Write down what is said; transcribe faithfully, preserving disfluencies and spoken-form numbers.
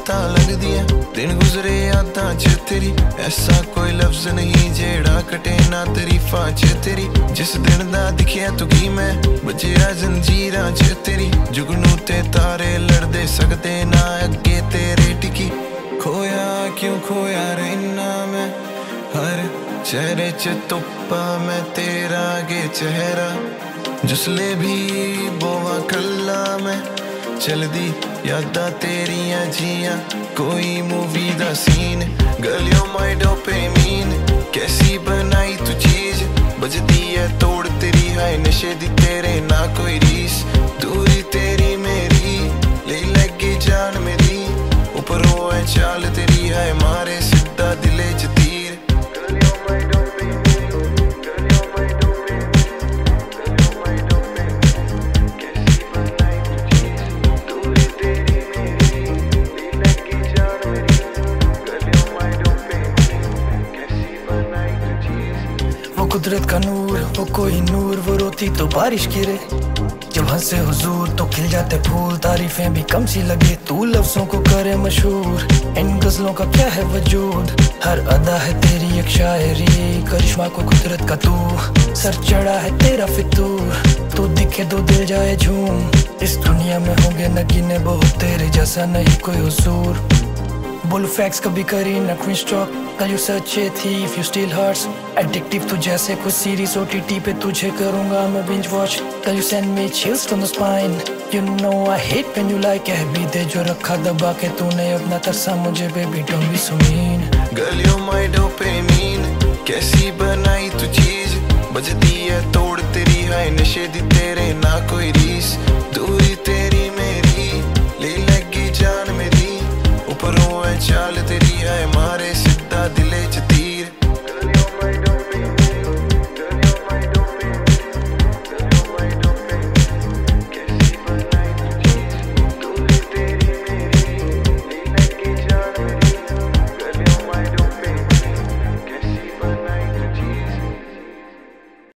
रातां लगदियां दिन गुजरे यादां च तेरी ऐसा कोई लफ्ज नहीं जेड़ा कटे ना तरीफां च तेरी जिस दिन दा दिखिया तुगी मैं बजिया जंजीरां च तेरी जुगनू ते तारे लड़दे सकदे ना अगे तेरे टिकी खोया क्यों खोया रहना मैं हर चेहरे च तुप्पा मैं तेरा गे चेहरा जिसले भी बोवा कल्ला मैं चलदी यादां तेरियां जियां कोई मूवी दा scene girl you my dopamine कैसी बनाई तू चीज बजदी है तोड़ तेरी हाय नशे दी तेरे ना कोई रीस दूरी तेरी मेरी ले लगी जान मेरी ऊपरों है चाल तेरी हाय मारे सीधा दिले च तीर कुदरत का नूर वो कोई नूर वो रोती तो बारिश गिरे जब हंसे हुजूर तो खिल जाते फूल तारीफें भी कम सी लगे तू लफ्जों को करे मशहूर इन गजलों का क्या है वजूद हर अदा है तेरी एक शायरी करिश्मा को कुदरत का तू सर चढ़ा है तेरा फितूर तू दिखे तो दिल जाए झूम इस दुनिया में होंगे नगीने बहुत तेरे जैसा नहीं कोई हुजूर बोलो फैक्स कभी करी ना cringe talk call you such a thief you steal hearts addictive तू जैसे कुछ सीरीज ओटीटी पे तुझे करूंगा मैं binge watch call you send me chills from the spine you know I hate when you like कह भी दे जो रखा दबा के तूने अपना तरसा मुझे baby don't be so mean girl you my dopamine कैसी बनाई तू चीज बजदी है तोड़ तेरी हाय नशे दी तेरे ना कोई रीस